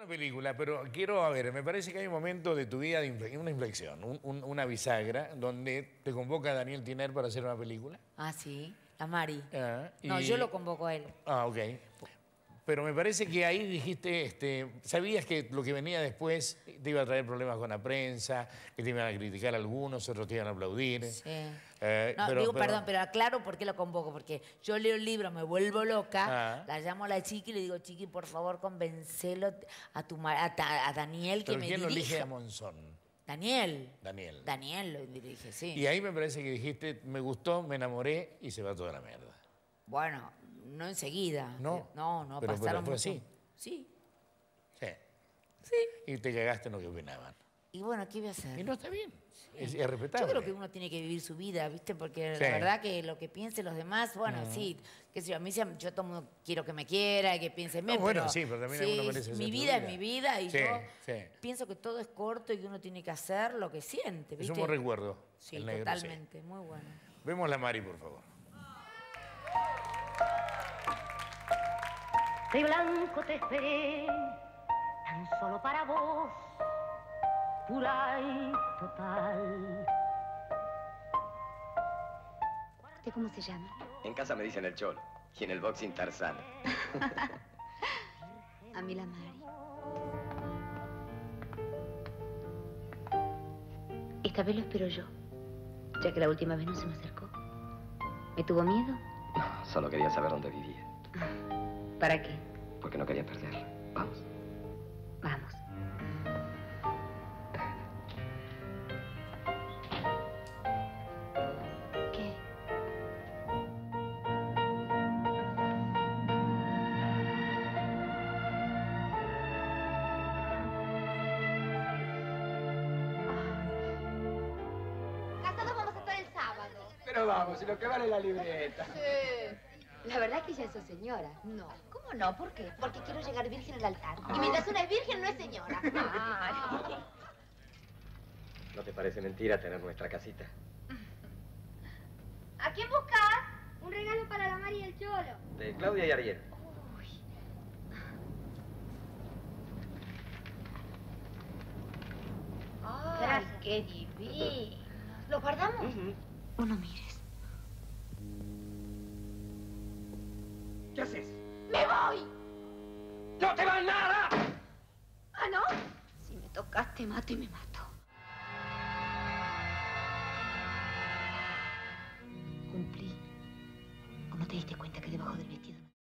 una película, pero quiero, a ver, me parece que hay un momento de tu vida, una inflexión, una bisagra, donde te convoca Daniel Tiner para hacer una película. Ah, sí, la Mari. Ah, No, yo lo convoco a él. Ah, ok. Pero me parece que ahí dijiste, sabías que lo que venía después te iba a traer problemas con la prensa, que te iban a criticar algunos, otros te iban a aplaudir. Sí. No, perdón, pero aclaro por qué lo convoco. Porque yo leo el libro, me vuelvo loca, la llamo a la chiqui y le digo, chiqui, por favor, convencelo a Daniel que ¿Pero me quién lo elige dirija. a Monzón? Daniel. Daniel. Daniel lo dirige, sí. Y ahí me parece que dijiste, me gustó, me enamoré y se va toda la mierda. Bueno, no enseguida. No. No, Pero pasaron fue mucho. así. Sí. Sí. Sí. Y te cagaste en lo que opinaban. Y bueno, ¿qué voy a hacer? Y no está bien. Sí. Es respetable. Yo creo que uno tiene que vivir su vida, ¿viste? Porque Sí. la verdad que lo que piensen los demás, bueno, sí, qué sé yo, a mí yo todo mundo quiero que me quiera y que piense en mí, bueno, pero sí, pero también uno merece mi ser vida su es mi vida y Sí, yo sí. pienso que todo es corto y que uno tiene que hacer lo que siente, ¿viste? Es un buen recuerdo. Sí, el negro, totalmente, muy bueno. Vemos la Mari, por favor. De blanco te esperé, tan solo para vos, pura y total. ¿Usted cómo se llama? En casa me dicen el Cholo y en el boxing Tarzán. A mí la Mari. Esta vez lo espero yo, ya que la última vez no se me acercó. ¿Me tuvo miedo? No, solo quería saber dónde vivía. ¿Para qué? Porque no quería perderla. Vamos. Vamos. ¿Qué? Casados vamos a estar el sábado. Pero vamos, y lo que vale la libreta. Sí. La verdad es que ya sos señora. No. ¿Cómo no? ¿Por qué? Porque quiero llegar virgen al altar. Y mientras una es virgen, no es señora. Ay. ¿No te parece mentira tener nuestra casita? ¿A quién buscas? Un regalo para la Mari y el Cholo. De Claudia y Ariel. Ay, qué divino. ¿Lo guardamos? Vos no mires. ¿Qué haces? ¡Me voy! ¡No te va nada! ¿Ah, no? Si me tocas, te mato y me mato. Cumplí. ¿O no te diste cuenta que debajo del vestido...